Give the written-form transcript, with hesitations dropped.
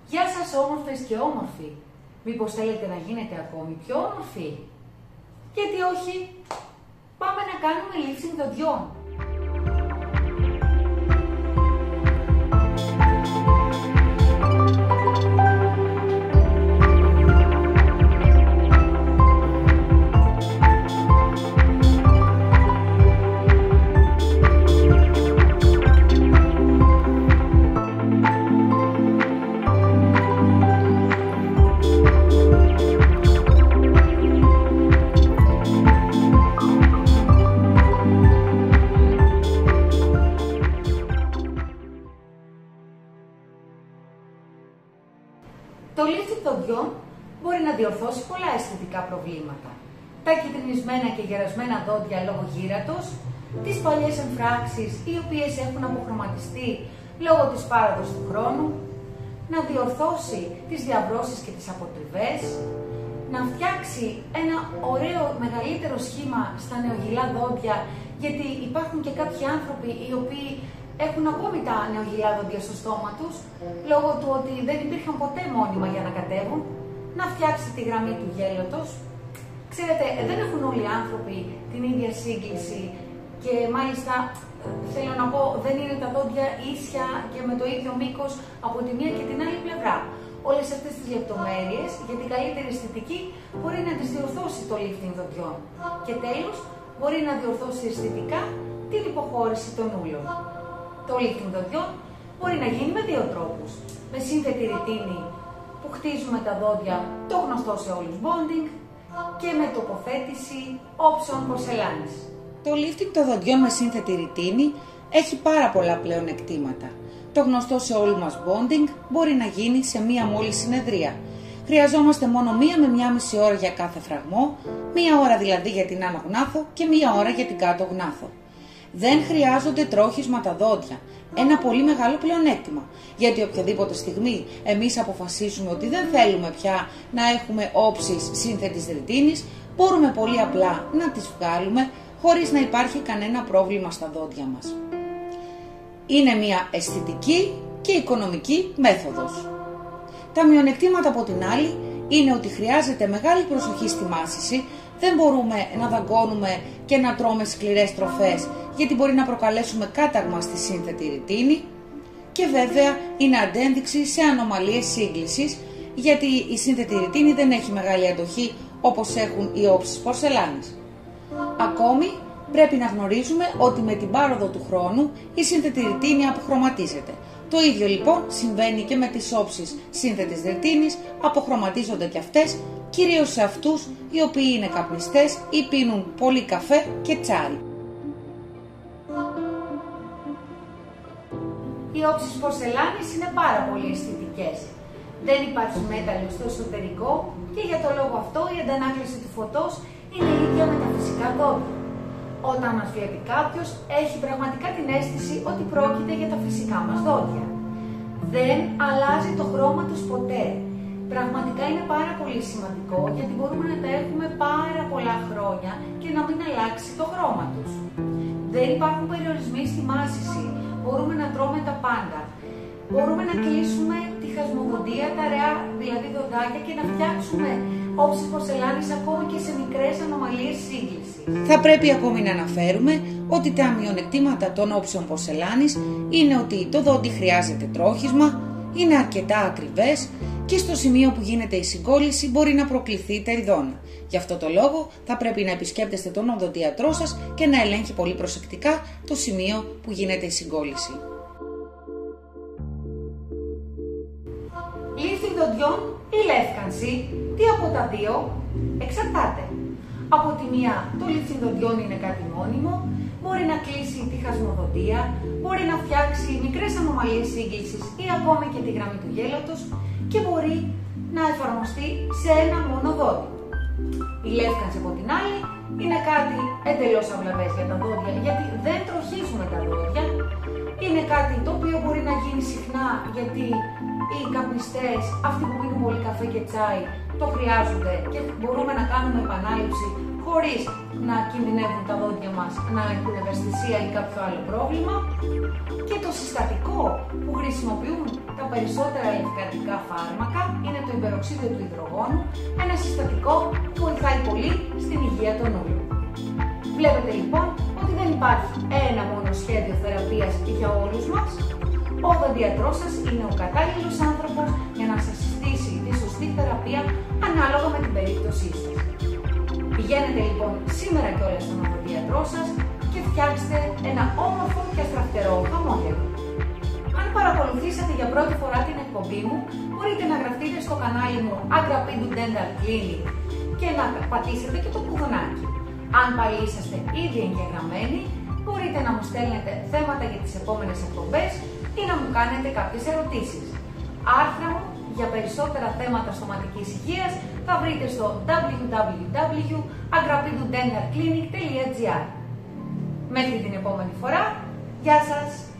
Γεια σας όμορφες και όμορφοι! Μήπως θέλετε να γίνετε ακόμη πιο όμορφοι? Γιατί όχι, πάμε να κάνουμε lifting δοντιών. Το lifting δοντιών μπορεί να διορθώσει πολλά αισθητικά προβλήματα. Τα κυτρινισμένα και γερασμένα δόντια λόγω γύρατος, τις παλιές εμφράξεις οι οποίες έχουν αποχρωματιστεί λόγω της πάροδος του χρόνου, να διορθώσει τις διαβρώσεις και τις αποτριβές, να φτιάξει ένα ωραίο μεγαλύτερο σχήμα στα νεογυλά δόντια, γιατί υπάρχουν και κάποιοι άνθρωποι οι οποίοι έχουν ακόμη τα νεογυλά δόντια στο στόμα τους, λόγω του ότι δεν υπήρχαν ποτέ μόνιμα για να κατέβουν, να φτιάξει τη γραμμή του γέλωτος. Ξέρετε, δεν έχουν όλοι οι άνθρωποι την ίδια σύγκληση και μάλιστα, θέλω να πω, δεν είναι τα δόντια ίσια και με το ίδιο μήκος από τη μία και την άλλη πλευρά. Όλες αυτές τις λεπτομέρειες για την καλύτερη αισθητική μπορεί να τις διορθώσει το lifting δοντιών. Και τέλος, μπορεί να διορθώσει αισθητικά την υποχώρηση των ούλων. Το lifting δοντιών μπορεί να γίνει με δύο τρόπους. Με σύνθετη ρητίνη που χτίζουμε τα δόντια, το γνωστό σε όλους bonding, και με τοποθέτηση όψεων πορσελάνης. Το lifting των δοντιών με σύνθετη ρητίνη έχει πάρα πολλά πλεονεκτήματα. Το γνωστό σε όλους μας bonding μπορεί να γίνει σε μία μόλις συνεδρία. Χρειαζόμαστε μόνο 1 με 1,5 ώρα για κάθε φραγμό, 1 ώρα δηλαδή για την άνω γνάθο και 1 ώρα για την κάτω γνάθο. Δεν χρειάζονται τρόχισμα τα δόντια. Ένα πολύ μεγάλο πλεονέκτημα. Γιατί οποιαδήποτε στιγμή εμείς αποφασίσουμε ότι δεν θέλουμε πια να έχουμε όψεις σύνθετης ρητίνης, μπορούμε πολύ απλά να τις βγάλουμε χωρίς να υπάρχει κανένα πρόβλημα στα δόντια μας. Είναι μια αισθητική και οικονομική μέθοδος. Τα μειονεκτήματα από την άλλη είναι ότι χρειάζεται μεγάλη προσοχή στη μάσηση. Δεν μπορούμε να δαγκώνουμε και να τρώμε σκληρές τροφές, γιατί μπορεί να προκαλέσουμε κάταγμα στη σύνθετη ρητίνη, και βέβαια είναι αντένδειξη σε ανομαλίες σύγκλησης, γιατί η σύνθετη ρητίνη δεν έχει μεγάλη αντοχή όπως έχουν οι όψεις πορσελάνης. Ακόμη πρέπει να γνωρίζουμε ότι με την πάροδο του χρόνου η σύνθετη ρητίνη αποχρωματίζεται. Το ίδιο λοιπόν συμβαίνει και με τις όψεις σύνθετης ρητίνης, αποχρωματίζονται και αυτές, κυρίως σε αυτούς οι οποίοι είναι καπνιστές ή πίνουν πολύ καφέ και τσάι. Οι όψεις πορσελάνης είναι πάρα πολύ αισθητικές. Δεν υπάρχει μέταλλο στο εσωτερικό και για το λόγο αυτό η αντανάκλαση του φωτός είναι ίδια με τα φυσικά δόντια. Όταν μας βλέπει κάποιος, έχει πραγματικά την αίσθηση ότι πρόκειται για τα φυσικά μας δόντια. Δεν αλλάζει το χρώμα τους ποτέ. Πραγματικά είναι πάρα πολύ σημαντικό, γιατί μπορούμε να τα έχουμε πάρα πολλά χρόνια και να μην αλλάξει το χρώμα τους. Δεν υπάρχουν περιορισμοί στη μάσηση. Μπορούμε να τρώμε τα πάντα. Μπορούμε να κλείσουμε τη χασμοδοντία, τα αραιά, δηλαδή δοντάκια, και να φτιάξουμε όψεις πορσελάνης ακόμη και σε μικρές ανομαλίες σύγκλησης. Θα πρέπει ακόμη να αναφέρουμε ότι τα μειονεκτήματα των όψεων πορσελάνης είναι ότι το δόντι χρειάζεται τρόχισμα, είναι αρκετά ακριβές και στο σημείο που γίνεται η συγκόλληση μπορεί να προκληθεί τεριδόνα. Γι' αυτό το λόγο θα πρέπει να επισκέπτεστε τον οδοντίατρό σας και να ελέγχει πολύ προσεκτικά το σημείο που γίνεται η συγκόλληση. Lifting δοντιών ή λεύκανση, τι από τα δύο εξαρτάται. Από τη μία, το lifting δοντιών είναι κάτι μόνιμο, μπορεί να κλείσει τη χασμοδοντία, μπορεί να φτιάξει μικρές ανομαλίες σύγκλησης ή ακόμη και τη γραμμή του γέλωτος και μπορεί να εφαρμοστεί σε ένα μόνο δόντι. Η λεύκανση από την άλλη είναι κάτι εντελώς αυλαβές για τα δόντια, γιατί δεν τροχίζουμε τα δόντια. Είναι κάτι το οποίο μπορεί να γίνει συχνά, γιατί οι καπνιστές, αυτοί που πίνουν πολύ καφέ και τσάι, το χρειάζονται και μπορούμε να κάνουμε επανάληψη χωρίς να κινδυνεύουν τα δόντια μας, να έχουν ευαισθησία ή κάποιο άλλο πρόβλημα. Και το συστατικό που χρησιμοποιούν τα περισσότερα λευκαντικά φάρμακα είναι το υπεροξίδιο του υδρογόνου, ένα συστατικό που βοηθάει πολύ στην υγεία των ούλων. Βλέπετε λοιπόν ότι δεν υπάρχει ένα μόνο σχέδιο θεραπείας για όλους μας. Ο οδοντίατρός σας είναι ο κατάλληλος άνθρωπος για να σας συστήσει τη σωστή θεραπεία ανάλογα με την περίπτωσή σας. Πηγαίνετε λοιπόν σήμερα κιόλας στον οδοντίατρό σας και φτιάξτε ένα όμορφο και αστραφτερό χαμόγελο. Αν παρακολουθήσατε για πρώτη φορά την εκπομπή μου, μπορείτε να γραφτείτε στο κανάλι μου Aggrapidou Dental Clinic και να πατήσετε και το κουδουνάκι. Αν πάλι είσαστε ήδη εγγεγραμμένοι, μπορείτε να μου στέλνετε θέματα για τις επόμενες εκπομπές ή να μου κάνετε κάποιες ερωτήσεις. Άρθρα μου για περισσότερα θέματα στοματικής υγείας θα βρείτε στο www.aggrapidoudentalclinic.gr. Μέχρι την επόμενη φορά, γεια σας!